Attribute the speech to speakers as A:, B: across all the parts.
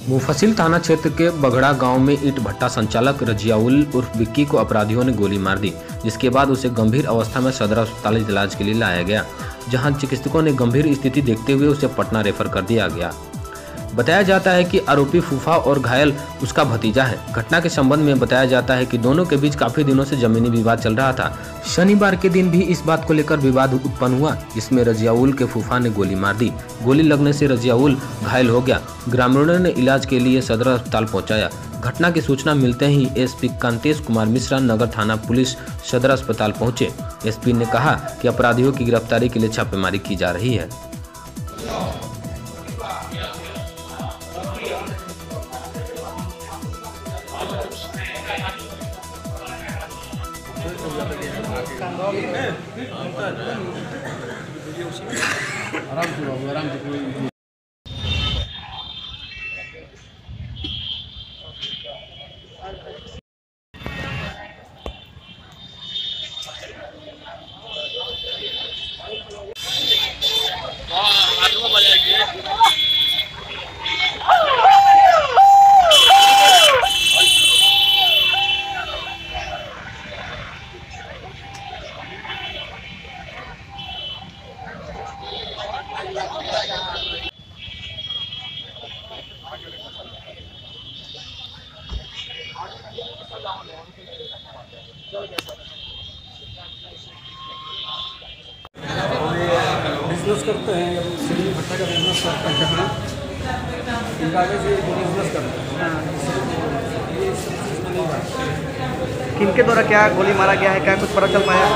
A: मुफस्सिल थाना क्षेत्र के बगड़ा गांव में ईंट भट्टा संचालक रजियाउल उर्फ विक्की को अपराधियों ने गोली मार दी, जिसके बाद उसे गंभीर अवस्था में सदर अस्पताल इलाज के लिए लाया गया, जहां चिकित्सकों ने गंभीर स्थिति देखते हुए उसे पटना रेफर कर दिया गया। बताया जाता है कि आरोपी फूफा और घायल उसका भतीजा है। घटना के संबंध में बताया जाता है कि दोनों के बीच काफी दिनों से जमीनी विवाद चल रहा था। शनिवार के दिन भी इस बात को लेकर विवाद उत्पन्न हुआ, जिसमें रजियाउल के फूफा ने गोली मार दी। गोली लगने से रजियाउल घायल हो गया। ग्रामीणों ने इलाज के लिए सदर अस्पताल पहुंचाया। घटना की सूचना मिलते ही एसपी कांतेश कुमार मिश्रा नगर थाना पुलिस सदर अस्पताल पहुंचे। एसपी ने कहा कि अपराधियों की गिरफ्तारी के लिए छापेमारी की जा रही है।
B: आराम से बिजनेस करते हैं, सिगरेट भट्टा का बिजनेस करते हैं। हाँ, इनका आगे से बिजनेस करते हैं। हाँ,
C: किनके द्वारा क्या गोली मारा गया है, क्या कुछ पता चल पाया?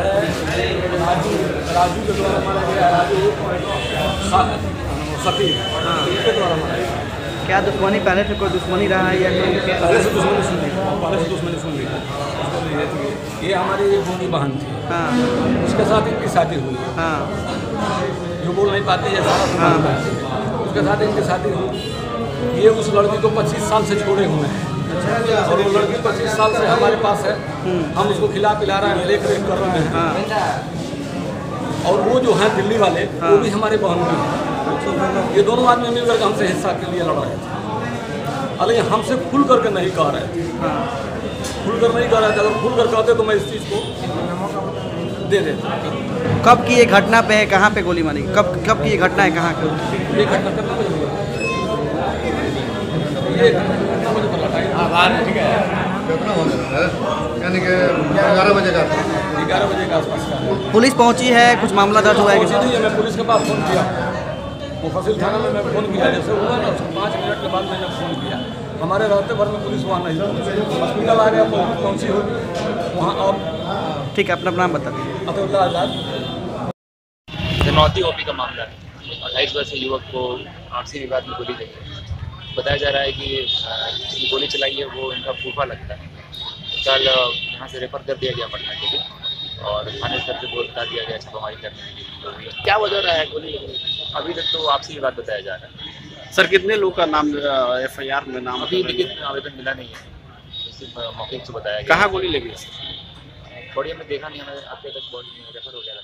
B: राजू के द्वारा मारा गया। राजू सती, हाँ, इनके द्वारा मारा गया।
C: क्या दुश्मनी पहले से कोई दुश्मनी रहा है या
B: पहले से दुश्मनी सुन ली? पहले से दुश्मनी सुन ली। ये हमारी एक बूढ़ी बहन थी।
C: हाँ,
B: उसके साथ इनकी शादी हुई।
C: हाँ,
B: जो बोल नहीं पाते ये सारा सुना। उसके साथ इनकी शादी हुई। ये उस लड़की को 25 साल से छोड़े हुए हैं और वो लड़की 25 साल से हमारे पास है। हम उसको खिला पिला रहे हैं, देख रेख कर रहे हैं। हाँ। और वो जो हैं दिल्ली वाले, हाँ, वो भी हमारे बहन भी हैं। ये दोनों आदमी मिलकर हमसे हिस्सा के लिए लड़ रहे थे। अरे हमसे खुल करके नहीं कह रहे थे। हाँ। खुल कर नहीं कह रहे थे। अगर खुल कर कहते तो मैं इस चीज़ को दे देता।
C: कब की ये घटना पे है, कहाँ पे गोली मारी? कब की ये घटना है, कहाँ की?
B: ये घटना कब मुझे ठीक है।
D: यानी कि 11 बजे का
B: 11 बजे के आसपास का।
C: पुलिस पहुंची है, कुछ मामला दर्ज हुआ है?
B: मैं पुलिस के पास फ़ोन किया, मुफस्सिल थाना में मैं फ़ोन किया। जैसे हुआ ना, उसके 5 मिनट के बाद मैंने फ़ोन किया। हमारे रहते भर में पुलिस वहाँ नहीं पहुँची। हॉस्पिटल आ गया, पुलिस पहुँची हुई वहाँ। और
C: ठीक है, अपना नाम बता दीजिए।
B: अतुल्ला आज़ाद।
E: धनौती ओपी का मामला है। 28 वर्षीय युवक को आपसी विवाद में गोली लगी। बताया जा रहा है कि जिसने गोली चलाई है वो इनका फूफा लगता है। कल यहाँ से रेफर कर दिया गया पटना के लिए और थाने स्तर से बता दिया गया छापामारी करने के लिए। क्या वजह रहा है गोली लगने की? अभी तक तो आपसी विवाद बताया जा रहा है।
C: सर, कितने लोग का नाम FIR में नाम?
E: अभी लिखित आवेदन मिला नहीं है, सिर्फ मौके से बताया गया।
C: कहाँ गोली लगी?
E: बॉडी हमने देखा नहीं, हमें आपके तक बॉडी रेफर हो गया।